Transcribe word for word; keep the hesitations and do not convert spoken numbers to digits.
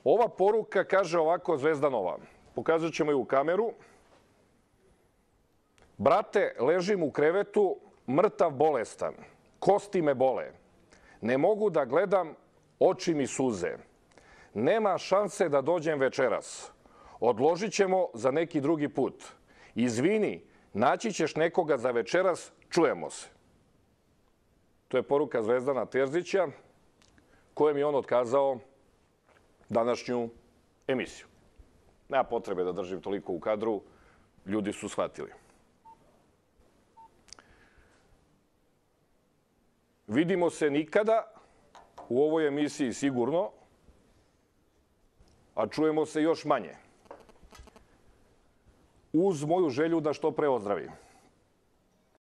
Ova poruka kaže ovako Zvezdanova. Pokazat ćemo je u kameru. Brate, ležim u krevetu, mrtav bolestan. Kosti me bole. Ne mogu da gledam, oči mi suze. Nema šanse da dođem večeras. Odložit ćemo za neki drugi put. Izvini, naći ćeš nekoga za večeras, čujemo se. To je poruka Zvezdana Terzića, kojem je on otkazao današnju emisiju. Nema potrebe da držim toliko u kadru, ljudi su shvatili. Vidimo se nikada u ovoj emisiji sigurno, a čujemo se još manje. Uz moju želju da što pre ozdravim.